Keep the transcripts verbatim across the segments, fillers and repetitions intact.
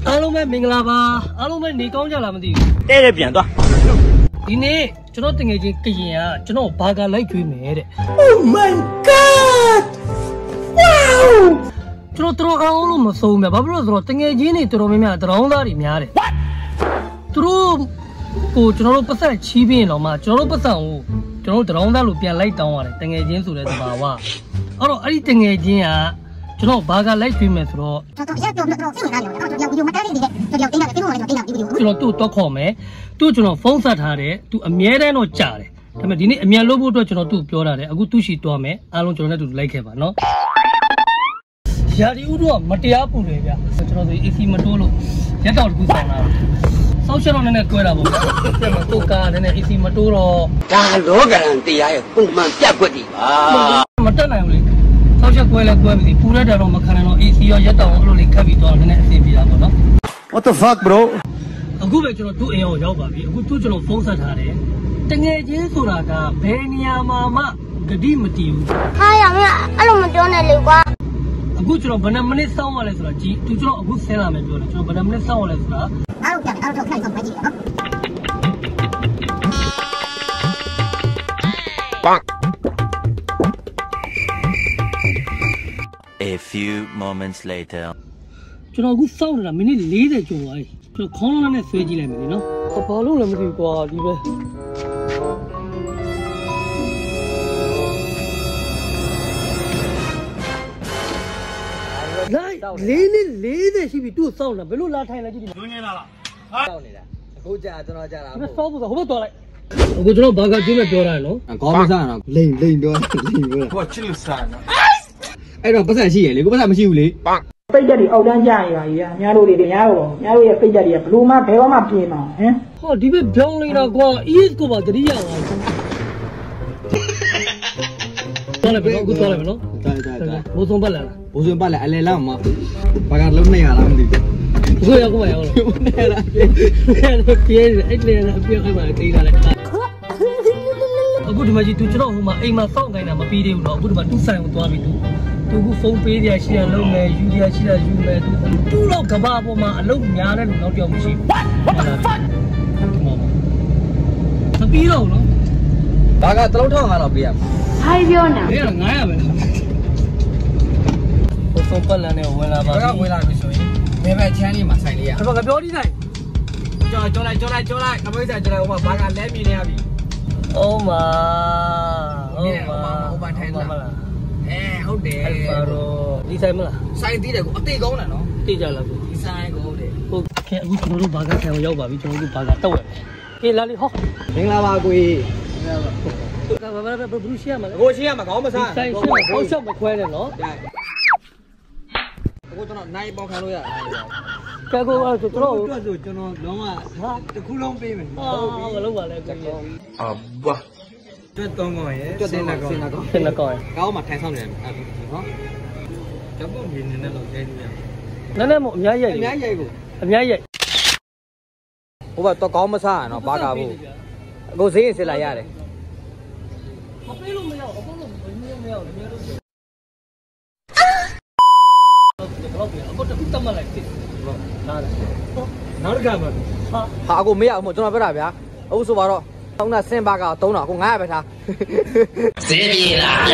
အားလုံးပဲမင်္ဂလာပါအားလုံးပဲနေကောင်းကြလားမသိဘူးတဲ့တဲ့ပြန်သွားဒီနေ့ကျွန်တော်တငယ်ချင်းကရင်ကကျွန်တော်ဘာကလိုက်ကျွေးမယ်တဲ့ Oh my god wow ကျွန်တော်တော်အောင်လို့မဆုံးမြဘာဖြစ်လို့ဆိုတော့တငယ်ချင်းတွေတော်တော်များများတရောင်းသားတွေများတယ်သူတို့ကိုကျွန်တော်တို့ပတ်သက်ချီးပြီးရင်တော့မှကျွန်တော်တို့ပတ်သက်ကိုကျွန်တော်တို့တရောင်းသားလို့ပြန်လိုက်တောင်းရတယ်တငယ်ချင်းဆိုတဲ့သဘာဝအဲ့တော့အဲ့ဒီတငယ်ချင်းကကျွန်တော်ဘာကလိုက်ကျွေးမယ်ဆိုတော့ကျွန်တော်သူ့တော့ခေါ်မယ်သူ့ကျွန်တော်ဖုန်းဆက်ထားတယ်သူအမြဲတမ်းတော့ကြာတယ်ဒါပေမဲ့ဒီနေ့အမြန်လို့ဖို့အတွက်ကျွန်တော်သူ့ပြောတာတယ်အခုသူ့ရှိသွားမယ်အားလုံးကျွန်တော်နဲ့တူလိုက်ခဲ့ပါနော်ရာဒီဦးတို့ကမတရားပူတယ်ဗျကျွန်တော်ဆို A C မတိုးလို့ရက်တောက်တခုဆောင်လာစောက်ချက်တော့နည်းနည်းကွဲတာပေါ့ဗျပြန်မတိုးကားနည်းနည်း A C မတိုးတော့ဒါလောကရန်တရားရဲ့ပုံမှန်ပြတ်ကွက်တွေပါမတက်နိုင်ဘူးလေစောက်ချက်ကွဲလဲကွဲပြီပူရတဲ့တော့မခံနိုင်တော့ A C ရောရက်တောက်အဲ့လိုလေးခတ်ပြီးတော့နည်းနည်းအဆင်ပြေတာပေါ့နော် What the fuck bro အခုပဲကျွန်တော်သူ့အိမ်အောင်ရောက်ပါပြီအခုသူ့ကျွန်တော်ဖုန်းဆက်ထားတယ်တငယ်ချင်းဆိုတာကဘယ်နေရာမှာမှဂတိမတည်ဘူးဟာရမအဲ့လိုမပြောနဲ့လေကွာအခုကျွန်တော်ဘယ်နှမိနစ်စောင့်ရလဲဆိုတာကြည့်သူကျွန်တော်အခုဆင်းလာမယ်ပြောတယ်ကျွန်တော်ဘယ်နှမိနစ်စောင့်ရလဲဆိုတာအားလုံးပြန်အားလုံးထိုက်ဆုံးပဲကြည့်နော် Bonk A few moments later ကျွန်တော်အခုစောင့်နေတာမိနစ်၄၀ကျော်သွားပြီကျွန်တော်ခေါင်းလုံးနဲ့ဆွဲကြည့်လိုက်မယ်နော်ဘာလို့လဲမသိဘူးကွာဒီပဲလိုက်လေးနှစ်လေးတဲ့ရှိပြီသူ့စောင့်တာဘယ်လိုလာထိုင်လဲကြည့်ဒီမှာနင်းနေတာလားဟာစောင့်နေတာအခုကြာကျွန်တော်ကြာတာဟုတ်စောင့်ဖို့ဆိုဟိုဘက်သွားလိုက်အခုကျွန်တော်ဘာကကျွေးမဲ့ပြောတာနော်ခေါင်းမစားတော့လိန်လိန်ပြောလိန်ပြောဟိုချစ်လို့စားနော်အဲ့တော့ပတ်စံရှိရလေကိုပတ်စံမရှိဘူးလေစိတ်ကြက်တွေအောက်တန်းကြရင်ပါကြီးအများတို့တွေများတော့များတို့ရဲ့စိတ်ကြက်တွေကဘလို့မှဘယ်တော့မှပြင်းအောင်ဟမ်ဟောဒီဘက်ပြောင်းနေတာကွာ E S ကိုပါတတိယပါတော်လည်းဘယ်တော့ကိုတော်လည်းမနော်တိုင်းတိုင်းတိုင်းဘိုးစုံပတ်လာလားဘိုးစုံပတ်လာအလဲလောက်မှာဘာကလုံးနေရလားမသိဘူးအခုရောက်ကိုမရောက်လို့နေရပြေးပြေးအဲ့လေအပြေးခိုင်းပါတိတ်လာလိုက်အခုဒီမှာကြီးသူကျွန်တော်ဟိုမှာအိမ်မှာစောင့်ခိုင်းတာမပြီးသေးဘူးတော့အခုဒီမှာသူ့ဆိုင်ကိုသွားပြီသူသူကဖုန်းပေးရရှိရလုံးမယ်ယူရရှိရယူမယ်သူသူ့တော့ကဘာပေါ်မှာအလုပ်များတဲ့လူတော့တယောက်မရှိဘူး What the fuck မပြီးတော့နော်ဘာကတလုံးထောင်းငါတော့ပေးရမှာဟိုင်းပြောနေဘေးကငါးရပဲဟိုဖုန်းပတ်လန်နဲ့ဝင်လာပါဘာကဝင်လာပြီဆိုရင်ဘယ်ဘက်ချမ်းလေးမှာဆိုင်လေးရဘာကပြောဒီဆိုင်ကြော်ကြော်လိုက်ကြော်လိုက်ကြော်လိုက်ကမွေးစားကြော်လိုက်ဟိုမှာဘာကလဲမြင်နေရပြီ Oh my Oh my Oh my ထိုင်လားအဲဟုတ်တယ်အဲ့ပါတော့ဒီဆိုင်မလားဆိုင်သေးတယ်ကိုအသေးကောင်းတယ်နော်သိကြလားကိုဒီဆိုင်ကိုဟုတ်တယ်ဟုတ်ကဲအခုကျွန်တော်တို့ဘာကဆိုင်ကိုရောက်ပါပြီကျွန်တော်တို့ဘာကတောက်ရမယ်ကဲလာလေဟောမင်္ဂလာပါကိုကြီးကဘာဘာဘယ်ဘလူးရှိရမှာလဲကိုရှိရမှာခေါင်းမစားဆိုင်ရှိမှာခေါင်းရှောက်မခွဲနဲ့နော်အခုကျွန်တော်နိုင်ပေါက်ခံလို့ရတယ်ကဲကိုအဲ့ဆိုကျွန်တော်တို့ဆိုကျွန်တော်လုံးဝဟာတစ်ခုလုံးပေးမယ်ဟုတ်ပြီမလုပ်ပါနဲ့ကိုကြီးအာဘာတွတ်သုံးကောင်ရဲ့စင်နာကောင်စင်နာကောင်စင်နာကောင်ကောင်းမှထိုင်ဆောင်နေတယ်အဲ့ဒီနော်ကျပ်ဖို့မြင်နေတော့ရိုက်နေရနည်းနည်းမအများကြီးရိုက်အများကြီးရိုက်ကိုအများကြီးရိုက်ဟိုကတော့ကောင်းမစားရနော်ဘာကာဘူးအခုဈေးရင်စစ်လာရတယ်မပေးလို့မရဘူးအကုန်လုံးမင်းမရဘူးလည်းတို့ဟုတ်ပြီအခုတခုတမလိုက်တိနားတယ်နောက်တစ်ခါမှဟာဟာအခုမရဘူးမို့ကျွန်တော်ပြောတာဗျာအခုဆိုပါတော့တောင်းတာစင်ပါကသုံးတာအခုငါရပဲထားဈေးပြေးလား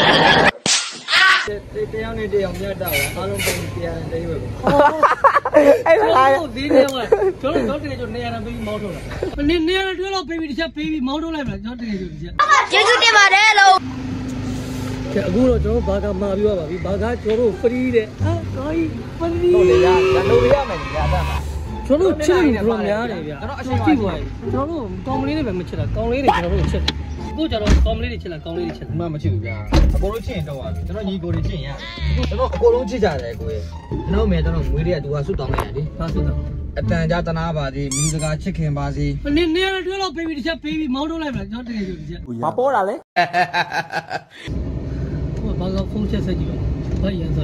တရားနဲ့တရားမြတ်တာအားလုံးပုံတရားနဲ့တိုင်းပဲအဲ့ဒါဒီနေမှာကျွန်တော်တို့တကယ်ကျနေရာနဲ့ပြီးမောင်းထုတ်လာနေနေရာတွေတော့ပေးပြီးတစ်ချက်ပေးပြီးမောင်းထုတ်လိုက်မလားကျွန်တော်တကယ်ကျဒီချက်ကျေးဇူးတင်ပါတယ်လို့ကဲအခုတော့ကျွန်တော်ဘာကမှာပြီးသွားပါပြီဘာကကျွန်တော်တို့ဖရီးတဲ့ဟာကိုကြီးဖရီးဟုတ်လေရရလို့ရမယ်ညာတာမှာကျွန်တော်ချစ်တယ်ဘယ်လိုများတယ်ဗျာကျွန်တော်အရှိပါကျွန်တော်တို့ကောင်းကလေးတွေပဲမချစ်တာကောင်းလေးတွေကျွန်တော်တို့ချစ်တယ်ကိုကျတော့ကောင်းလေးတွေချစ်လားကောင်းလေးတွေချစ်တယ်မှမချစ်ဘူးဗျာအကုန်လုံးချစ်ရင်တော့ပါပြီကျွန်တော်ညီကိုတွေချစ်ရင်ရကျွန်တော်အကုန်လုံးချစ်ကြတယ်ကိုရဲ့ကျွန်တော်မယ်ကျွန်တော်မွေးတွေကသူကဆွတ်တောင်းလိုက်ရတယ်ဟာဆွတ်တောင်းအတန်ကြာတနာပါစေမိစကားချစ်ခင်ပါစေနေနေရတွဲတော့ပေးပြီးတစ်ချက်ပေးပြီးမောင်းထုတ်လိုက်မလားကျွန်တော်တကယ်ကြည့်ဒီချက်မပေါ်တာလေဟိုဘာကဖုန်းချက်ဆက်ကြည့်ပါဘာရန်စား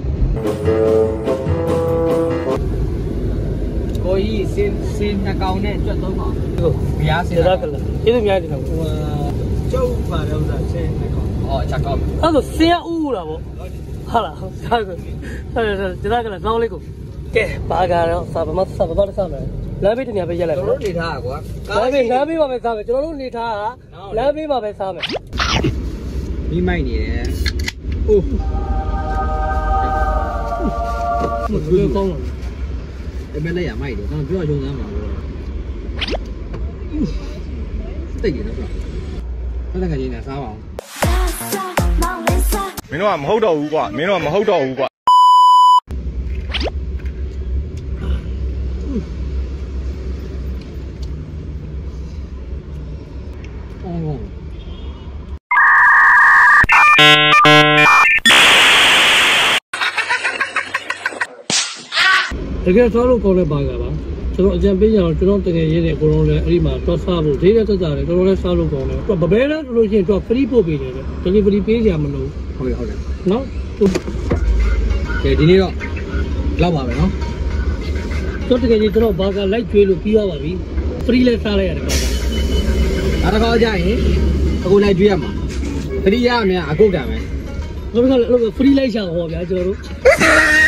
ကိုကြီးစင်စင်နှကောင်နဲ့ကြွတ်သုံးပါဟုတ်ဘုရားစင်ရကလားကျေးဇူးများတယ်နော်ဟိုကျုပ်ပါတော့ဥစ္စာစင်နှကောင်ဟောအချက်ကောင်းအဲ့ဒါစင်ရဥလားဗောဟုတ်လားဟုတ်ကဲ့ဟုတ်ကဲ့ကျေးဇူးကလားကောင်းလေးကိုကဲဘာကတော့စာပမစာပမတစ်စားမယ်လမ်းဘေးတနေရာပဲရက်လိုက်ကျွန်တော်တို့နေထားကွာလမ်းဘေးလမ်းဘေးမှာပဲစားမယ်ကျွန်တော်တို့နေထားတာလမ်းဘေးမှာပဲစားမယ်မိမိုက်နေတယ်အိုးမလို့ကောင်းလားအမေလည်းရမိုက်တယ်ကျွန်တော်ပြောချုံစမ်းပါဘောတိတ်နေတော့ဆက်လက်ခကြီးနဲ့စားပါအောင်မင်းတို့ကမဟုတ်တော့ဘူးကွာမင်းတို့ကမဟုတ်တော့ဘူးကွာတကယ်စားလို့ကောင်းတဲ့ဘာကပါကျွန်တော်အကြံပေးကြအောင်ကျွန်တော်တကယ်ရင်းနေအကုန်လုံးလည်းအဲ့ဒီမှာတော့စားဖို့ဒေးတဲ့သက်သာတယ်တော်တော်လေးစားလို့ကောင်းတယ်သူကဗဘဲလားလို့ရှိရင်သူက free ပို့ပေးတယ်တဲ့ delivery ပေးကြမလို့ဟုတ်တယ်ဟုတ်တယ်နော်ကဲဒီနေ့တော့လောက်ပါပဲနော်တော့တကယ်ကြီးကျွန်တော်ဘာကလိုက်ကျွေးလို့ပြီးသွားပါပြီ free လဲစားလိုက်ရတယ်ဘာကအားတစ်ခါကြရင်အခုလိုက်ကျွေးရမှာတတိယအမြအကုတ်တာမယ်ဘယ်လိုလဲအဲ့လို free လိုက်ရှာဟောဗျာကျွန်တော်တို့